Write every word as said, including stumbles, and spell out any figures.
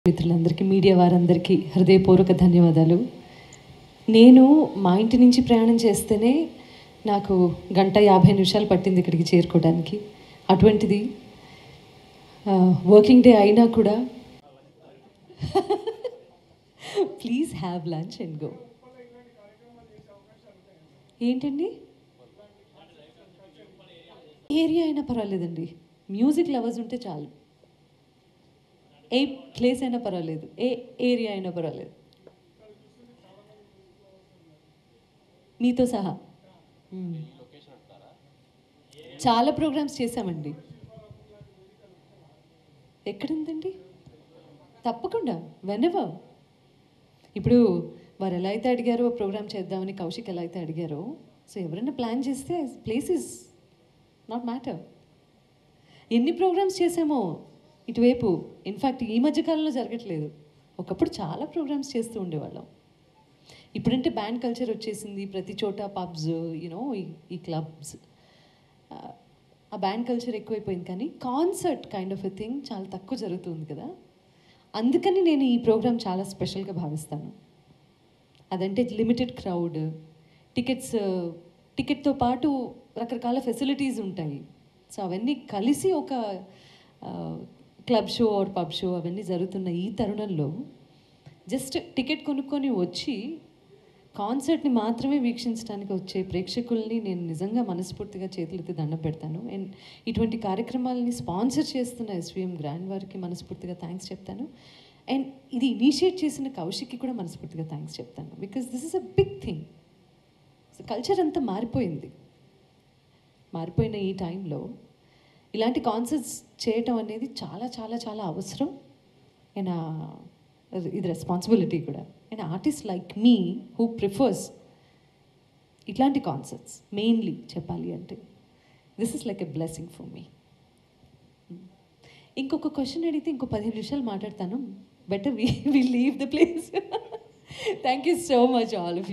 మిత్రులందరికీ మీడియా వారందరికీ హృదయపూర్వక ధన్యవాదాలు. నేను మా ఇంటి నుంచి ప్రయాణం చేస్తేనే నాకు గంట యాభై నిమిషాలు పట్టింది ఇక్కడికి చేరుకోవడానికి. అటువంటిది వర్కింగ్ డే అయినా కూడా please have lunch and go. ఏంటండి ఏరియా అయినా పర్వాలేదండి, మ్యూజిక్ లవర్స్ ఉంటే చాలు. ఏ ప్లేస్ అయినా పర్వాలేదు, ఏ ఏరియా అయినా పర్వాలేదు, మీతో సహా. చాలా ప్రోగ్రామ్స్ చేశామండి. ఎక్కడుందండి? తప్పకుండా, వెనెవర్. ఇప్పుడు వారు ఎలా అయితే అడిగారో ప్రోగ్రామ్ చేద్దామని, కౌశిక్ ఎలా అయితే అడిగారో, సో ఎవరైనా ప్లాన్ చేస్తే ప్లేస్ ఇస్ నాట్ మ్యాటర్. ఎన్ని ప్రోగ్రామ్స్ చేసామో ఇటువైపు. ఇన్ఫ్యాక్ట్ ఈ మధ్యకాలంలో జరగట్లేదు, ఒకప్పుడు చాలా ప్రోగ్రామ్స్ చేస్తూ ఉండేవాళ్ళం. ఇప్పుడంటే బ్యాండ్ కల్చర్ వచ్చేసింది, ప్రతి చోట పబ్స్, యూనో ఈ క్లబ్స్, ఆ బ్యాండ్ కల్చర్ ఎక్కువైపోయింది. కానీ concert kind of a thing చాలా తక్కువ జరుగుతుంది కదా. అందుకని నేను ఈ ప్రోగ్రామ్ చాలా స్పెషల్గా భావిస్తాను. అదంటే లిమిటెడ్ క్రౌడ్, టికెట్స్, టికెట్తో పాటు రకరకాల ఫెసిలిటీస్ ఉంటాయి. సో అవన్నీ కలిసి ఒక club show or pub show అవన్నీ జరుగుతున్న ఈ తరుణంలో జస్ట్ టికెట్ కొనుక్కొని వచ్చి కాన్సర్ట్ని మాత్రమే వీక్షించడానికి వచ్చే ప్రేక్షకుల్ని నేను నిజంగా మనస్ఫూర్తిగా చేతులెత్తి దండం పెడతాను. అండ్ ఇటువంటి కార్యక్రమాలని స్పాన్సర్ చేస్తున్న ఎస్విఎం గ్రాండ్ వారికి మనస్ఫూర్తిగా థ్యాంక్స్ చెప్తాను. అండ్ ఇది ఇనిషియేట్ చేసిన కౌశిక్కి కూడా మనస్ఫూర్తిగా థ్యాంక్స్ చెప్తాను. Because this is a big thing. Culture అంతా మారిపోయింది. మారిపోయిన ఈ టైంలో ఇలాంటి కాన్సర్ట్స్ చేయటం అనేది చాలా చాలా చాలా అవసరం. అండ్ ఇది రెస్పాన్సిబిలిటీ కూడా. And artist like me who prefers ఇట్లాంటి కాన్సర్ట్స్ మెయిన్లీ చెప్పాలి అంటే this is like a blessing for me. ఇంకొక క్వశ్చన్ అడిగితే ఇంకో పదిహేను నిమిషాలు మాట్లాడతాను. Better we we leave the place. Thank you so much all of you.